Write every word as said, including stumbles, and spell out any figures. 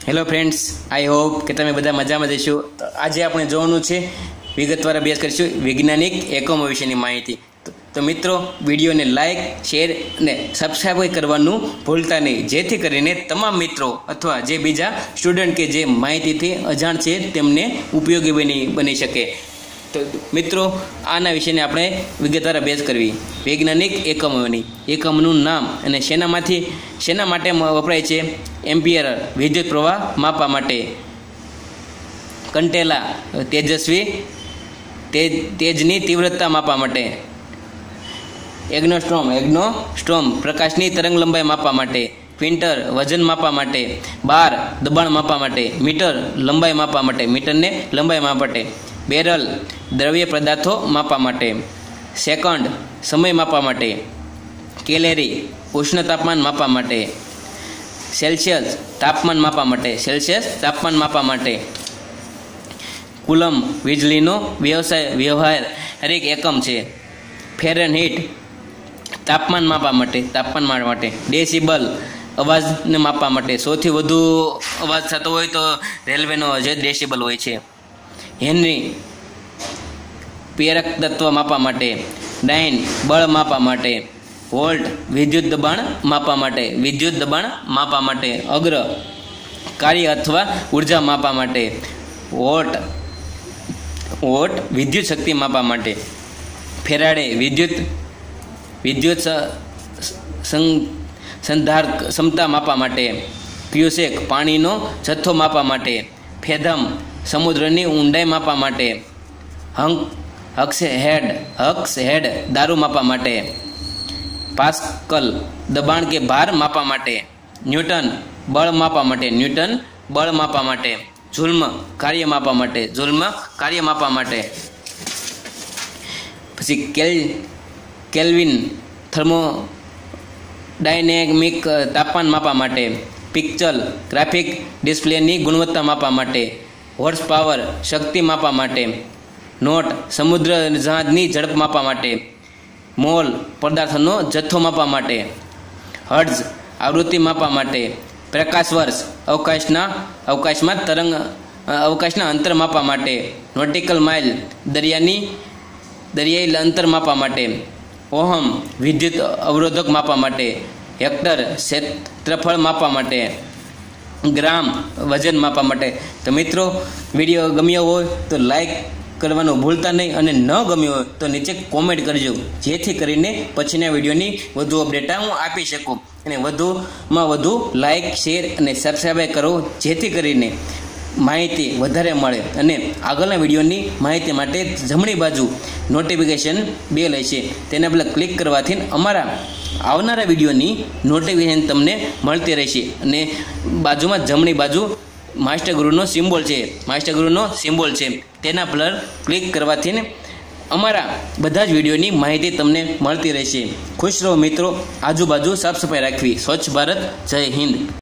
Hello friends, I hope કે તમે બધા મજામાં જશો. તો આજે આપણે જોવાનું છે, વિગતવાર અભ્યાસ કરીશું વૈજ્ઞાનિક એકમો વિશેની માહિતી. તો મિત્રો, વિડીયોને લાઇક, શેર અને સબસ્ક્રાઈબ કરવાનું ભૂલતા નહીં, જેથી કરીને તમામ મિત્રો અથવા જે બીજા સ્ટુડન્ટ કે જે માહિતીથી અજાણ છે તેમને ઉપયોગી બની બની શકે. તો મિત્રો, આના વિશેને આપણે વિગતવાર અભ્યાસ કરવી. વૈજ્ઞાનિક એકમોની એકમનું નામ અને શેનામાંથી શેના માટે વપરાય છે. એમ્પિયર વિદ્યુત પ્રવાહ માપવા માટે. કંટેલા તેજસ્વી તેજ તેજની તીવ્રતા માપવા માટે. એગ્નોસ્ટ્રોમ એગ્નોસ્ટ્રોમ પ્રકાશની તરંગ લંબાઈ માપવા માટે. ક્વિન્ટર વજન માપવા માટે. બાર દબાણ માપવા માટે. મીટર લંબાઈ માપવા માટે મીટરને લંબાઈ માપવા માટે. બેરલ દ્રવ્ય પદાર્થો માપવા માટે. સેકન્ડ સમય માપવા માટે. કેલેરી ઉષ્ણ તાપમાન માપવા માટે. સેલ્સિયસ તાપમાન માપવા માટે સેલ્સિયસ તાપમાન માપવા માટે. કુલમ વીજળીનો વ્યવસાય વ્યવહારિક એકમ છે. ફેરનહીટ તાપમાન માપવા માટે તાપમાન માપવા માટે. ડેસિબલ અવાજને માપવા માટે. સૌથી વધુ અવાજ થતો હોય તો રેલવેનો જે ડેસિબલ હોય છે. હેનરી પ્રેરક તત્વ માપવા માટે. ડાઇન બળ માપવા માટે. વોલ્ટ વિદ્યુત દબાણ માપવા માટે વિદ્યુત દબાણ માપવા માટે. અગ્ર કાર્ય અથવા ઉર્જા માપવા માટે. વોટ વોટ વિદ્યુત શક્તિ માપવા માટે. ફેરાડે વિદ્યુત વિદ્યુત સંધાર ક્ષમતા માપવા માટે. ક્યુસેક પાણીનો જથ્થો માપવા માટે. ફેધમ સમુદ્રની ઊંડાઈ માપવા માટે. હંક હક્સ હેડ હક્સ હેડ દારૂ માપવા માટે. પાસ્કલ દબાણ કે ભાર માપવા માટે. ન્યૂટન બળ માપવા માટે ન્યૂટન બળ માપવા માટે. ઝુલ્મ કાર્ય માપવા માટે ઝુલ્મ કાર્ય માપવા માટે. પછી કેલ કેલ્વિન થર્મો ડાયનેમિક તાપમાન માપવા માટે. પિક્ચર ગ્રાફિક ડિસ્પ્લેની ગુણવત્તા માપવા માટે. હોર્સ પાવર શક્તિ માપવા માટે. નોટ સમુદ્ર જહાજની ઝડપ માપવા માટે. મોલ પદાર્થનો જથ્થો માપવા માટે. હર્ટ્ઝ આવૃત્તિ માપવા માટે. પ્રકાશ વર્ષ અવકાશના અવકાશમાં તરંગ અવકાશના અંતર માપવા માટે. નોટિકલ માઇલ દરિયાની દરિયાઈ અંતર માપવા માટે. ઓહમ વિદ્યુત અવરોધક માપવા માટે. હેક્ટર ક્ષેત્રફળ માપવા માટે. ગ્રામ વજન માપવા માટે. તો મિત્રો, વિડીયો ગમ્યો હોય તો લાઈક કરવાનું ભૂલતા નહીં, અને ન ગમ્યો હોય તો નીચે કોમેન્ટ કરજો, જેથી કરીને પછીના વિડીયોની વધુ અપડેટ હું આપી શકું. અને વધુમાં વધુ લાઈક, શેર અને સબસ્ક્રાઈબ કરો, જેથી કરીને માહિતી વધારે મળે. અને આગળના વિડીયોની માહિતી માટે જમણી બાજુ નોટિફિકેશન બેલ હશે, તેના પર ક્લિક કરવાથી અમારા આવનારા વિડીયોની નોટિફિકેશન તમને મળતી રહેશે. અને બાજુમાં જમણી બાજુ માસ્ટર ગુરુનો સિમ્બોલ છે માસ્ટર ગુરુનો સિમ્બોલ છે તેના પર ક્લિક કરવાથી અમારા બધા જ વિડીયોની માહિતી તમને મળતી રહેશે. ખુશ રહો મિત્રો. આજુબાજુ સાફ સફાઈ રાખવી. સ્વચ્છ ભારત. જય હિન્દ.